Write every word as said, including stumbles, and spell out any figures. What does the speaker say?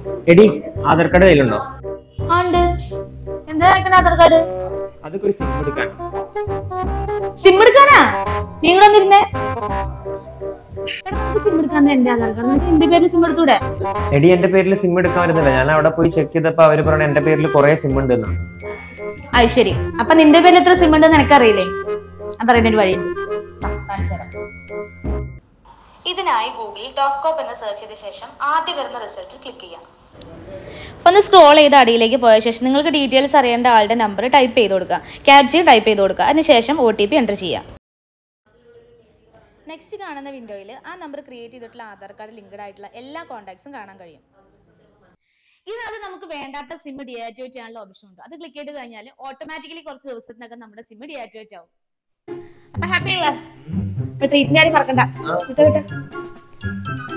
എടി ആധാർ കാർഡ് കയ്യിലുണ്ടോ? എന്താ ആധാർ കാർഡ്? അതൊക്കെ ഒരു സിം എടുക്കാൻ. സിം എടുക്കാനാ നീ വന്നിരുന്നേ? സിം എടുക്കാൻ എന്റെ ആധാർ കാർഡ് എന്റെ പേരിൽ സിം എടുത്തൂടെ? എടി എന്റെ പേരിൽ സിം എടുക്കാൻ വരുന്നില്ല. ഞാൻ അവിടെ പോയി ചെക്ക് ചെയ്തപ്പോ അവര് പറഞ്ഞു എന്റെ പേരിൽ കുറെ സിം ഉണ്ട്. അത് ശരി. അപ്പൊ നിന്റെ പേരിൽ എത്ര സിം ഉണ്ടെന്ന് എനിക്കറിയില്ലേ? അതറിയാൻ വഴിയുണ്ട്. ഇതിനായി ഗൂഗിളിൽ ഡോസ്കോപ്പ് എന്ന് സെർച്ച് ചെയ്ത ശേഷം ആദ്യം വരുന്ന റിസൾട്ടിൽ ക്ലിക്ക് ചെയ്യാം. ഒന്ന് സ്ക്രോൾ ചെയ്ത് അടിയിലേക്ക് പോയ ശേഷം നിങ്ങൾക്ക് ഡീറ്റെയിൽസ് അറിയേണ്ട ആളുടെ നമ്പർ ടൈപ്പ് ചെയ്ത് കൊടുക്കുക. ക്യാപ്ച ടൈപ്പ് ചെയ്ത് കൊടുക്കുക. അതിനുശേഷം ഒ ടി പി എൻ്റർ ചെയ്യാം. നെക്സ്റ്റ് കാണുന്ന വിൻഡോയിൽ ആ നമ്പർ ക്രിയേറ്റ് ചെയ്തിട്ടുള്ള ആധാർ കാർഡ് ലിങ്ക്ഡ് ആയിട്ടുള്ള എല്ലാ കോൺടാക്ട്സും കാണാൻ കഴിയും. ഇതിനകത്ത് നമുക്ക് വേണ്ടാത്ത സിം ഡിയാക്ടിവേറ്റ് ചെയ്യാനുള്ള ഓപ്ഷൻ ഉണ്ട്. അത് ക്ലിക്ക് ചെയ്ത് കഴിഞ്ഞാൽ ഓട്ടോമാറ്റിക്കലി കുറച്ച് ദിവസത്തിനകം നമ്മുടെ സിം ഡിയാക്ടിവേറ്റ് ആവും. അപ്പൊ ഹാപ്പി അല്ലേ? ട്രീറ്റ്മെന്റ് മറക്കണ്ട.